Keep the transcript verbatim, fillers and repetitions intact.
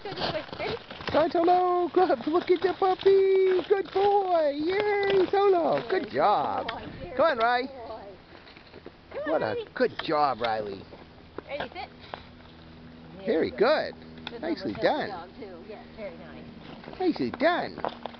go this way. Ready? Go, Solo. Good. Look at the puppy. Good boy. Yay, Solo. Good job. Come on, Riley. What a good job, Riley. Ready, sit. Very good. This Nicely one was done. dog too. Yes, very nice. Nicely done.